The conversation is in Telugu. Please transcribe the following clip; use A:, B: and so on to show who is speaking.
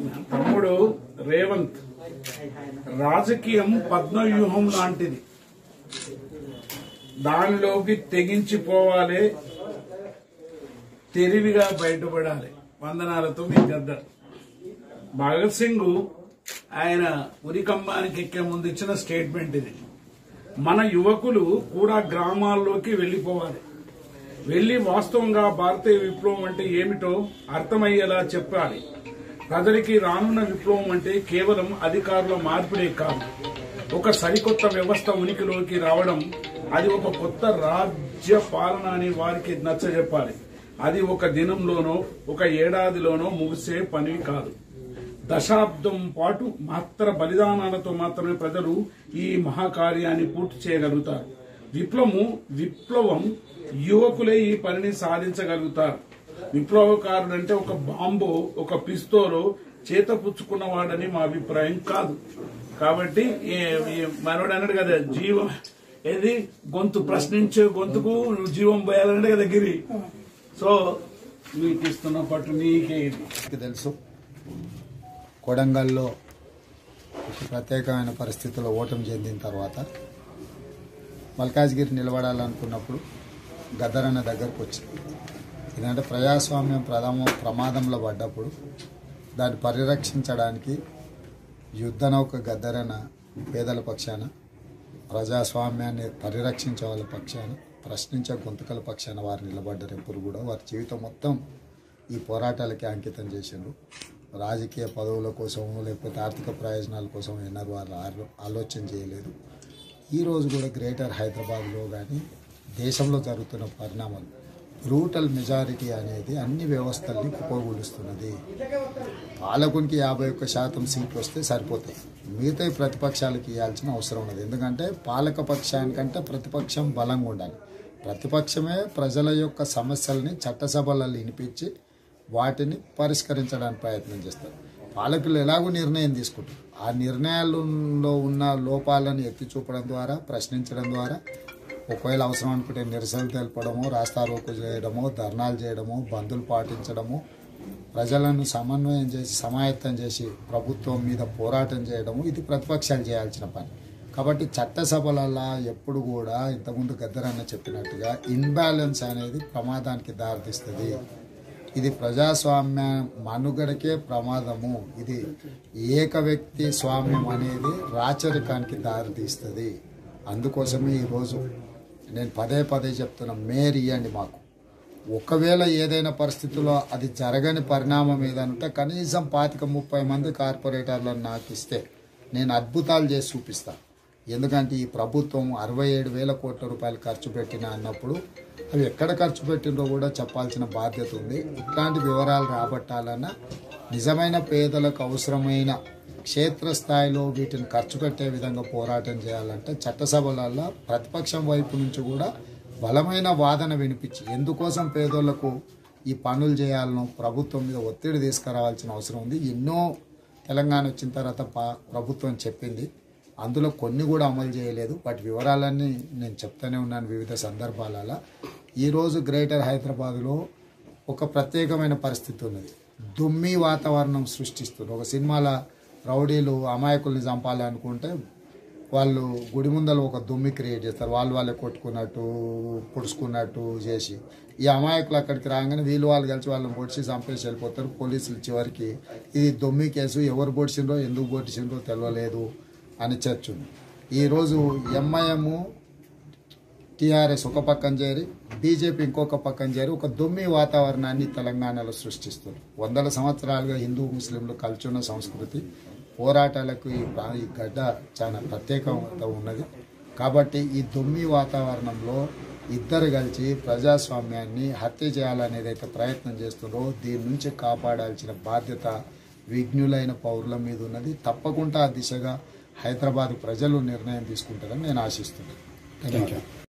A: తమ్ముడు రేవంత్ రాజకీయం పద్మవ్యూహం లాంటిది. దానిలోకి తెగించిపోవాలి, తెలివిగా బయటపడాలి. వందనాలతో మీ గద్దర్. భగత్ సింగ్ ఆయన ఉరికంబానికి ఎక్కే ముందు ఇచ్చిన స్టేట్మెంట్ ఇది. మన యువకులు కూడా గ్రామాల్లోకి వెళ్లిపోవాలి, వెళ్లి వాస్తవంగా భారతీయ విప్లవం అంటే ఏమిటో అర్థమయ్యేలా చెప్పాలి. ప్రజలకి రానున్న విప్లవం అంటే కేవలం అధికారుల మార్పిడే కాదు, ఒక సరికొత్త వ్యవస్థ ఉనికిలోకి రావడం. అది ఒక కొత్త రాజ్య పాలన అని వారికి నచ్చజెప్పాలి. అది ఒక దినంలోనో ఒక ఏడాదిలోనో ముగిసే పని కాదు. దశాబ్దం పాటు మాత్ర బలిదానాలతో మాత్రమే ప్రజలు ఈ మహాకార్యాన్ని పూర్తి చేయగలుగుతారు. విప్లవం యువకులే ఈ పనిని సాధించగలుగుతారు. విప్లవకారుడంటే ఒక బాంబో ఒక పిస్తోలో చేతపుచ్చుకున్నవాడని మా అభిప్రాయం కాదు. కాబట్టి మనోడు అన్నాడు కదా, జీవం ఏది గొంతు ప్రశ్నించే గొంతుకు నువ్వు జీవం పోయాలంటే కదా గిరి. సో మీకు ఇస్తున్న పట్టు నీకే.
B: తెలుసు, కొడంగల్లో ప్రత్యేకమైన పరిస్థితుల్లో ఓటమి చెందిన తర్వాత మల్కాజ్గిరి నిలబడాలనుకున్నప్పుడు గద్దరన్న దగ్గరకు వచ్చింది. ఎందుకంటే ప్రజాస్వామ్యం ప్రమాదంలో పడ్డప్పుడు దాన్ని పరిరక్షించడానికి యుద్ధనౌక గద్దరన్న పేదల పక్షాన, ప్రజాస్వామ్యాన్ని పరిరక్షించే వాళ్ళ పక్షాన, ప్రశ్నించే గొంతుకల పక్షాన వారు నిలబడ్డారు. ఎప్పుడు కూడా వారి జీవితం మొత్తం ఈ పోరాటాలకి అంకితం చేసిండ్రు. రాజకీయ పదవుల కోసం లేకపోతే ఆర్థిక ప్రయోజనాల కోసం ఎన్నరూ వారు ఆలోచన చేయలేదు. ఈరోజు కూడా గ్రేటర్ హైదరాబాద్లో కానీ దేశంలో జరుగుతున్న పరిణామాలు, బ్రూటల్ మెజారిటీ అనేది అన్ని వ్యవస్థల్ని కుప్పగూలుస్తున్నది. పాలకునికి 51% సీట్లు వస్తే సరిపోతాయి, మిగతా ప్రతిపక్షాలకు ఇవ్వాల్సిన అవసరం ఉన్నది. ఎందుకంటే పాలక పక్షానికంటే ప్రతిపక్షం బలంగా ఉండాలి. ప్రతిపక్షమే ప్రజల యొక్క సమస్యల్ని చట్టసభలలో వినిపించి వాటిని పరిష్కరించడానికి ప్రయత్నం చేస్తారు. పాలకులు ఎలాగో నిర్ణయం తీసుకుంటారు, ఆ నిర్ణయాలలో ఉన్న లోపాలను ఎత్తి చూపడం ద్వారా, ప్రశ్నించడం ద్వారా, ఒకవేళ అవసరం అనుకుంటే నిరసనలు తెలపడము, రాస్తారోకో చేయడము, ధర్నాలు చేయడము, బంధులు పాటించడము, ప్రజలను సమన్వయం చేసి సమాయత్తం చేసి ప్రభుత్వం మీద పోరాటం చేయడము, ఇది ప్రతిపక్షాలు చేయాల్సిన పని. కాబట్టి చట్టసభలలో ఎప్పుడు కూడా ఇంతకుముందు గద్దరన్న చెప్పినట్టుగా ఇన్బ్యాలెన్స్ అనేది ప్రమాదానికి దారితీస్తుంది. ఇది ప్రజాస్వామ్య మనుగడకే ప్రమాదము. ఇది ఏక వ్యక్తి స్వామ్యం అనేది రాచరికానికి దారితీస్తుంది. అందుకోసమే ఈరోజు నేను పదే చెప్తున్నా, మేయర్ ఇవ్వండి మాకు. ఒకవేళ ఏదైనా పరిస్థితుల్లో అది జరగని పరిణామం ఏదంటే కనీసం 25-30 మంది కార్పొరేటర్లను నాకు ఇస్తే నేను అద్భుతాలు చేసి చూపిస్తాను. ఎందుకంటే ఈ ప్రభుత్వం 67,000 కోట్ల రూపాయలు ఖర్చు పెట్టిన అన్నప్పుడు అవి ఎక్కడ ఖర్చు పెట్టినో కూడా చెప్పాల్సిన బాధ్యత ఉంది. ఇట్లాంటి వివరాలు రాబట్టాలన్నా నిజమైన పేదలకు అవసరమైన క్షేత్రస్థాయిలో వీటిని ఖర్చు పెట్టే విధంగా పోరాటం చేయాలంటే చట్టసభలలో ప్రతిపక్షం వైపు నుంచి కూడా బలమైన వాదన వినిపించి ఎందుకోసం పేదోళ్లకు ఈ పనులు చేయాలనో ప్రభుత్వం మీద ఒత్తిడి తీసుకురావాల్సిన అవసరం ఉంది. ఎన్నో తెలంగాణ వచ్చిన తర్వాత ప్రభుత్వం చెప్పింది, అందులో కొన్ని కూడా అమలు చేయలేదు. వాటి వివరాలన్నీ నేను చెప్తూనే ఉన్నాను వివిధ సందర్భాలలో. ఈరోజు గ్రేటర్ హైదరాబాద్లో ఒక ప్రత్యేకమైన పరిస్థితి ఉన్నది. దుమ్మి వాతావరణం సృష్టిస్తుంది. ఒక సినిమాలో రౌడీలు అమాయకుల్ని చంపాలనుకుంటే వాళ్ళు గుడి ముందర ఒక దుమ్మి క్రియేట్ చేస్తారు, వాళ్ళే కొట్టుకున్నట్టు పొడుచుకున్నట్టు చేసి. ఈ అమాయకులు అక్కడికి రాగానే వాళ్ళు కలిసి వాళ్ళని పొడిచి చంపేసి వెళ్ళిపోతారు. పోలీసులు చివరికి ఇది దొమ్మి కేసు, ఎవరు పొడిచిండ్రో ఎందుకు పొడిచిండ్రో తెలియలేదు అని చర్చుంది. ఈరోజు ఎంఐఎం టీఆర్ఎస్ ఒక పక్కన చేరి బీజేపీ ఇంకొక పక్కన చేరి ఒక దొమ్మి వాతావరణాన్ని తెలంగాణలో సృష్టిస్తుంది. 100 సంవత్సరాలుగా హిందూ ముస్లింలు కలిచున్న సంస్కృతి పోరాటాలకు ఈ గడ్డ చాలా ప్రత్యేకంగా ఉన్నది. కాబట్టి ఈ దొమ్మి వాతావరణంలో ఇద్దరు కలిసి ప్రజాస్వామ్యాన్ని హత్య చేయాలనేది అయితే ప్రయత్నం చేస్తుందో దీని నుంచి కాపాడాల్సిన బాధ్యత విఘ్నులైన పౌరుల మీద ఉన్నది. తప్పకుండా ఆ దిశగా హైదరాబాద్ ప్రజలు నిర్ణయం తీసుకుంటారని నేను ఆశిస్తున్నాను. Thank you.